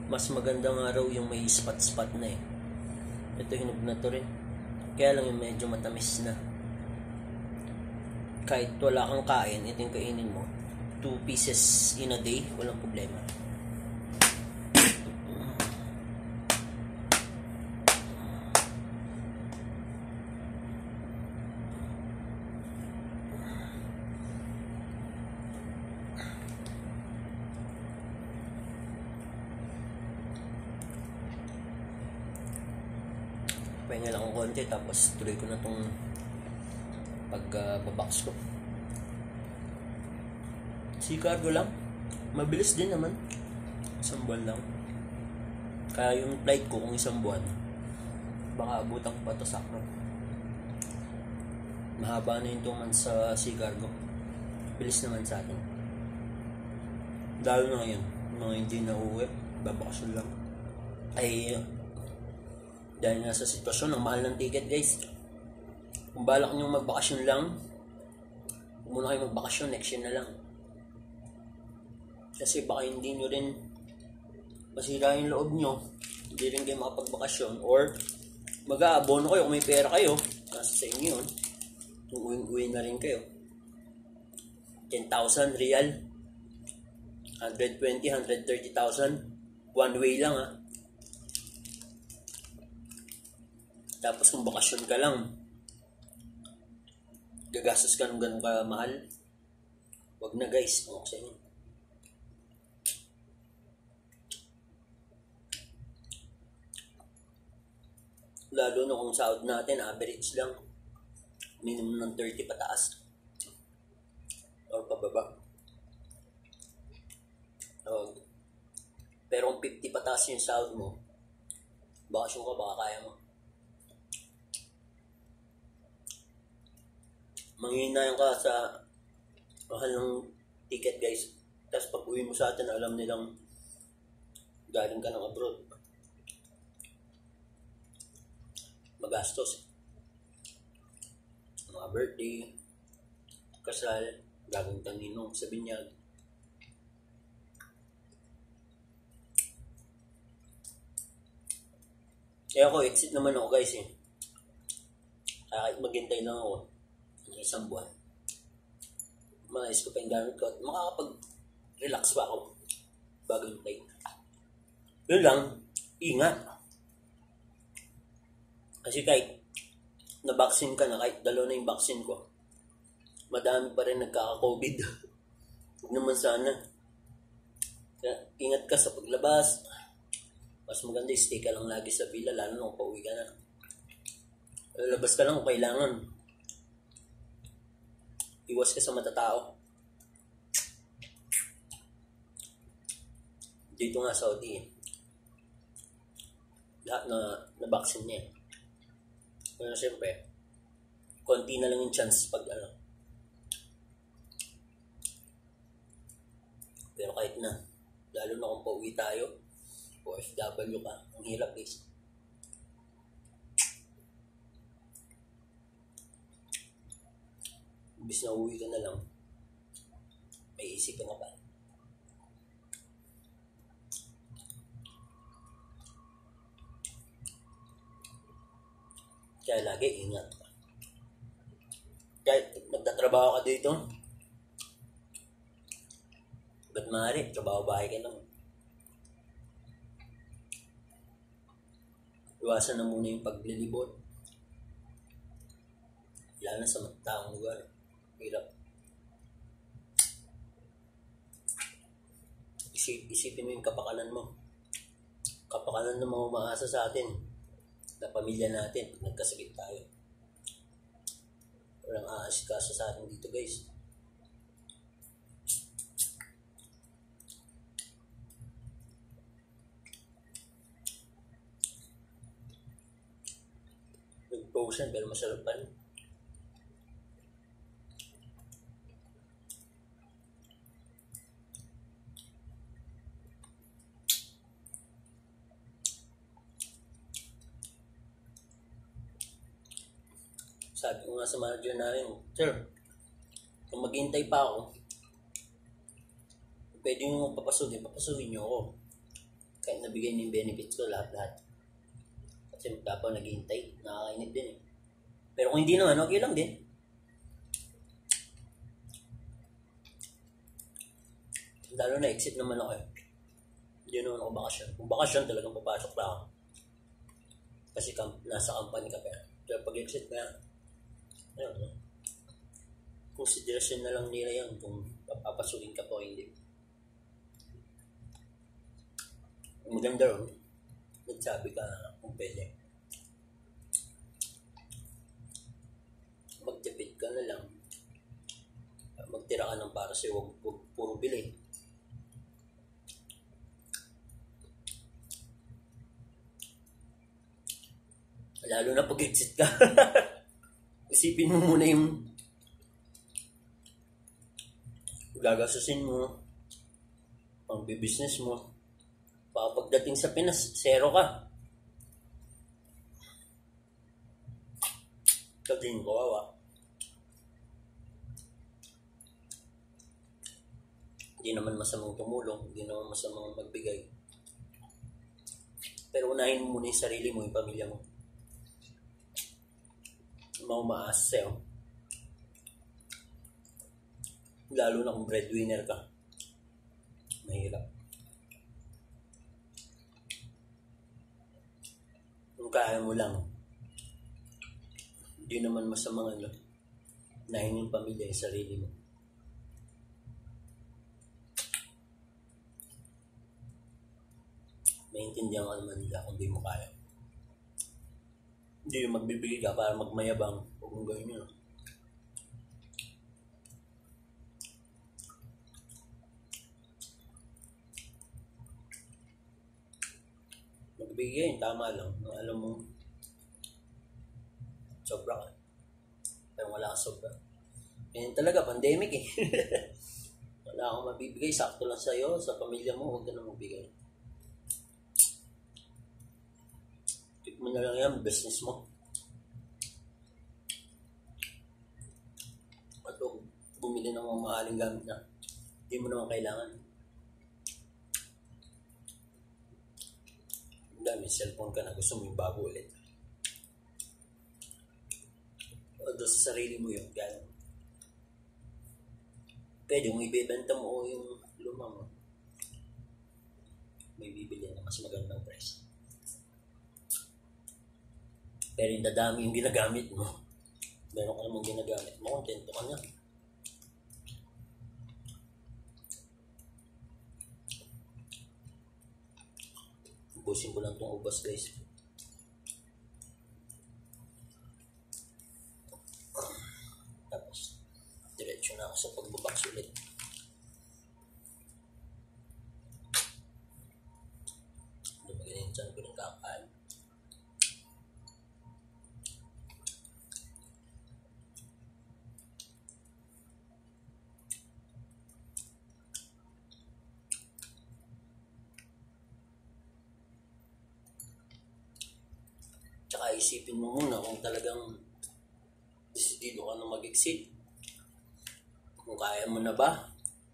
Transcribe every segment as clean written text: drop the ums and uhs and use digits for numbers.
Mas maganda nga raw yung may spot-spot na eh. Ito hinog na to rin. Kaya lang yung medyo matamis na. Kahit wala kang kain, ito yung kainin mo. 2 pieces in a day, walang problema. Pahinga lang akong konti tapos tuloy ko na tong pagbabox ko. Si cargo lang, mabilis din naman, 1 buwan lang. Kaya yung flight ko kung 1 buwan, baka abutan ko pa ito sakto. Mahaba na yung 2 months sa sea cargo. Bilis naman sa atin. Lalo na ngayon, mga hindi na uwi, babakasyon lang. Ay, dahil nga sa sitwasyon, ang mahal ng ticket guys. Kung balak nyo magbakasyon lang, muna kayo magbakasyon, next year na lang. Kasi baka hindi nyo rin masira yung loob nyo, hindi rin kayo makapagbakasyon, or mag-aabono kayo kung may pera kayo, nasa sa inyo yun, uwi na rin kayo. 10,000 real, 120, 130,000, one way lang ha. Tapos kung bakasyon ka lang, gagastos ka ng ganun ka mahal, wag na guys, ako sa inyo. Lalo na kung sahod natin, average lang, minimum ng 30 pataas or pababa. Pero kung 50 pataas yung sahod mo, bakasyon ka, baka kaya mo. Manghihinayan ka sa mahal ng ticket guys. Tapos pag uwi mo sa atin, alam nilang galing ka ng abroad. Magastos. Mga birthday, kasal, gagawin kang ninong sa binyag. Kaya ako, exit naman ako guys eh. Kahit maghintay lang ako ng 1 buwan, maayos ko pa yung gamit ko at makakapag-relax pa ako bago yung flight. Yun lang, ingat. Kasi kahit na-vaccine ka na, kahit 2 na yung vaccine ko, madami pa rin nagkaka-COVID. Huwag naman sana. Kaya ingat ka sa paglabas. Mas maganda, stay ka lang lagi sa villa, lalo na kung pauwi ka na. Lalabas ka lang kung kailangan. Iwas ka sa matatao. Dito nga sa Saudi, lahat na vaccine niya. Pero siyempre, konti na lang yung chance pag Pero kahit na, lalo na kung pauwi tayo, OFW ka, ang hirap guys. Imbis na uwi ka na lang, may isip ka na pa. Kaya lagi ingat. Kahit nagtatrabaho ka dito, ba't maaari, trabaho bahay ka lang. Iwasan na muna yung paglilibot. Lalo na sa mataong lugar. Hirap. Isipin mo yung kapakanan mo. Kapakanan ng mga umaasa sa atin. Na pamilya natin pag nagkasakit tayo. Walang aasikaso sa atin dito guys. Nag-potion pero masarap pa rin. Sabi ko nga sa manager namin, sir, kung maghintay pa ako, pwede nyo papasukin niyo ako. Kahit nabigay niya yung benefits ko, lahat-lahat. Kasi magkapa naghihintay, nakakainip din eh. Pero kung hindi naman, okay lang din. Lalo na exit naman ako eh. Hindi naman ako bakasyon. Kung bakasyon talagang papasok na ako. Kasi nasa company ka pa. Pero pag exit na, ayun, consideration na lang nila yan kung papapasukin ka po o hindi. Maganda ron. Nagsabi ka kung pwede. Magtipid ka na lang. Magtira ka ng para sa'yo, huwag puro bili. Lalo na pag-exit ka. Isipin mo muna yung gagasusin mo, pang-business mo. Pagdating sa Pinas, zero ka. Tingin ko, kawawa. Hindi naman masamang tumulong, hindi naman masamang magbigay. Pero unahin mo muna yung sarili mo, yung pamilya mo. Maumaas sa'yo. Lalo na kung breadwinner ka. Mahirap. Kung kaya mo lang, hindi naman masamang unahin yung pamilya, yung sarili mo. Maintindihan ka naman nila kung di mo kaya. Hindi yung magbibigay ka para magmayabang. Huwag mong gawin yun. Magbigay, tama lang. Alam mo, sobra ka. Pero wala kang sobra. Ganyan talaga, pandemic eh. Wala akong mabibigay. Sakto lang sa'yo, sa pamilya mo, huwag ka na magbigay. Mo na lang yan, business mo. At bumili ng mga mahaling gamit na hindi mo naman kailangan. May cellphone ka na, gusto mo yung bago ulit. Although sa sarili mo yun, gano'n. Pwede kung ibibenta mo o yung luma mo, may bibili na mas magandang price. Pero yung dadami yung ginagamit mo, meron ka namang ginagamit mo, kontento ka na. Ubusin ko lang itong ubas, guys. Tapos, diretso na ako sa pagbabaks ulit. Lumagyan yung tiyan ko ng kakain. Tsaka isipin mo muna kung talagang desidido ka na mag-exit. Kung kaya mo na ba?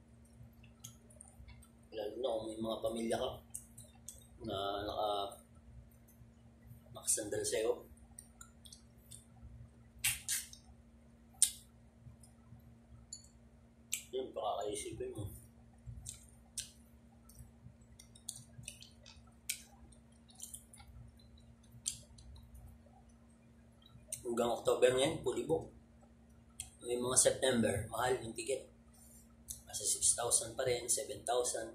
Lalo na kung may mga pamilya ka na nakasandal sa'yo. Yun, pakakaisipin mo. Hanggang October ngayon, fully book. May mga September, mahal yung ticket. Kasi 6,000 pa rin, 7,000.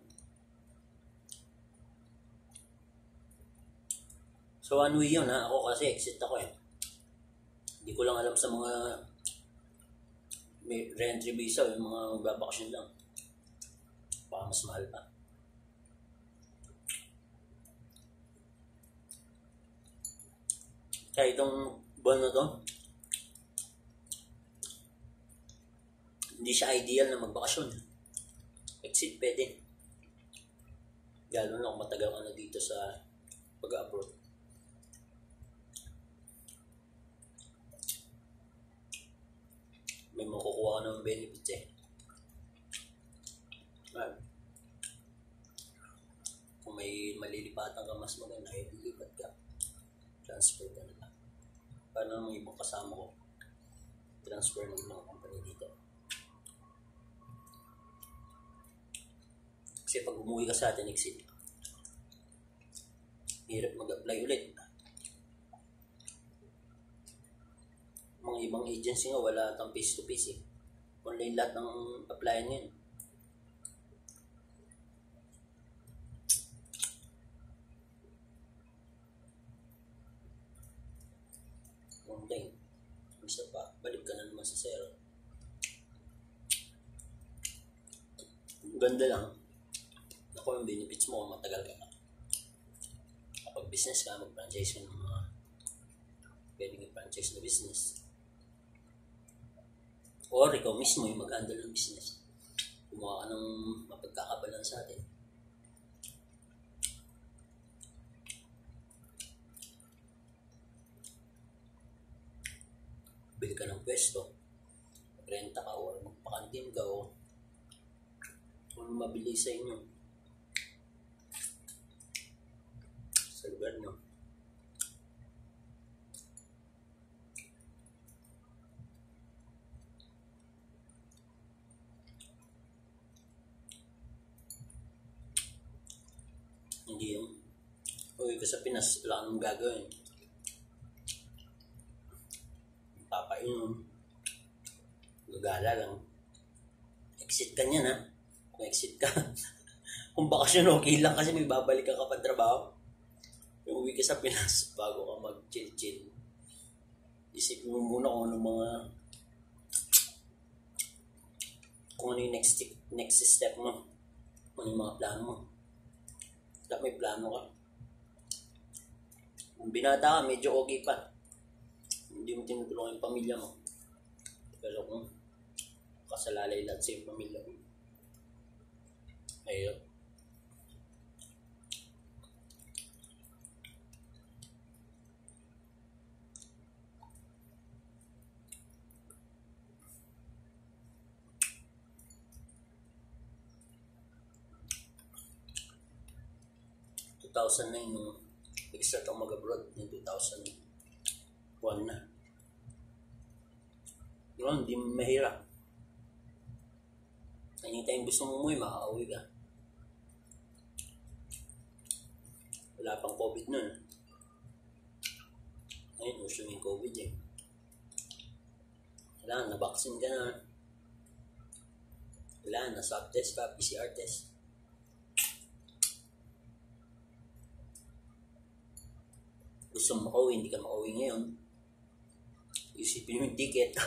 So one way yun ha, ako kasi exit ako eh. Hindi ko lang alam sa mga may re-entry visa, yung mga magbabakasyon lang. Baka mas mahal pa. Kaya itong buwan na to, hindi siya ideal na magbakasyon. Exit pwede. Lalo na kung matagal ka na dito sa pag-abroad. May makukuha ka ng benefits eh. Kung may malilipat hanggang mas maganda ay lilipat ka. Transfer ka na lang. Paano ng ibang kasama ko? Transfer ng mga company dito. Kasi pag umuwi ka sa atin, exit, hirap mag-apply ulit. Mga ibang agency nga, wala kang face-to-face eh. Online lahat ng applyan ngayon. Online. Isa pa, balik ka na naman sa zero. Ganda lang. Ako yung benefits mo kung matagal ka na. Kapag business ka, mag-franchise ka ng mga pwedeng i-franchise na business. Or ikaw mismo yung mag-handle ng business. Gumawa ka ng mapagkakabalan sa atin. Bili ka ng pwesto, renta ka o magpakantin ka o kung mabili sa inyo sa lugar nyo. Hindi yung uwi ka sa Pinas, wala kang gagawin. Papainom, gagala lang. Exit ka niyan ha. Kung exit ka. Kung bakasyon okay lang kasi may babalik ka pa trabaho. Yung uwi ka sa Pinas bago ka mag-chill-chill. Isipin mo muna kung ano yung next step mo. Kung ano yung mga plano mo. Dapat may plano ka. Kung binata ka, medyo okay pa. Hindi mo tinutulungan yung pamilya mo. Pero kung kasalalay lahat sa yung pamilya mo, ayun. Nung nag-start ako mag-abroad ng 2001 na. Yun, hindi mahirap. Anytime gusto mo umuwi, makaka-uwi ka. Wala pang COVID nun. Ngayon, uso yung COVID eh. Wala, na-vaccine ka na. Wala, na-swab test ka, PCR test. Gusto mo makauwi, hindi ka makauwi ngayon. Isipin mo yung ticket.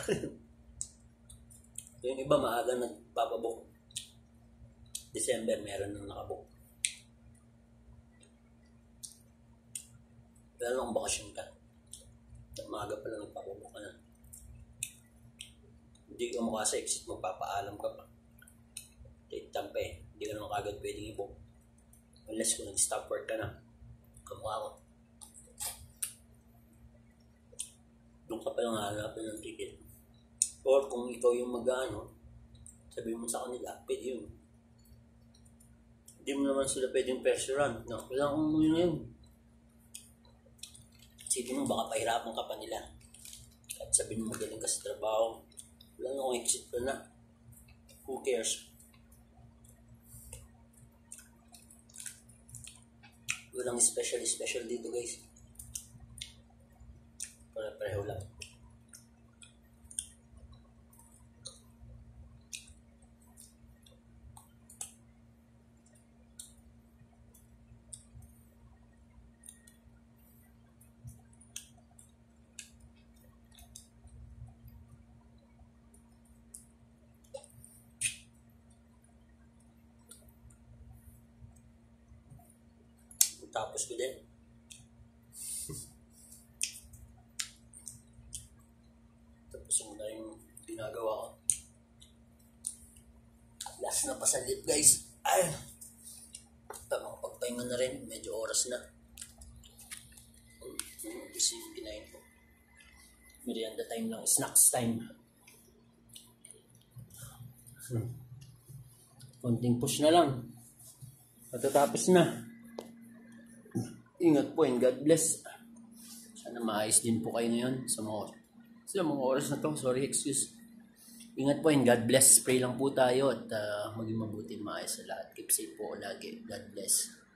Yung iba maaga nagpapabook. December, meron nang nakabook. Wala lang bakasyon ka. Maaga pa lang nagpapabook ka na. Hindi ka mukha sa exit, magpapaalam ka pa. Late time pa eh. Hindi ka naman kagad pwedeng i-book. Unless kung nag-stop work ka na. Kamukha ko. Doon ka palang hanapin ng ticket. Or kung ikaw yung mag-ano, sabihin mo sa kanila, pwede yun. Hindi mo naman sila pwedeng pressurean. No, kailangan kong umuwi ngayon. Isipin mo, baka pahirapan ka pa nila. At sabihin mo, magaling ka sa trabaho. Wala na akong exit pa na. Who cares? Walang special dito guys. Pareho lang. Tapos ko din. Tapos muna yung ginagawa ko. Last na pasalit guys. Ay! Makapagpahinga na rin. Medyo oras na. Kasi yung kinain ko. Merienda time lang. Snacks time. Konting push na lang. Matatapos na. Ingat po and God bless. Sana maayos din po kayo ngayon sa mga oras na to. Sorry, excuse. Ingat po and God bless. Pray lang po tayo at maging mabuti maayos sa lahat. Keep safe po lagi. God bless.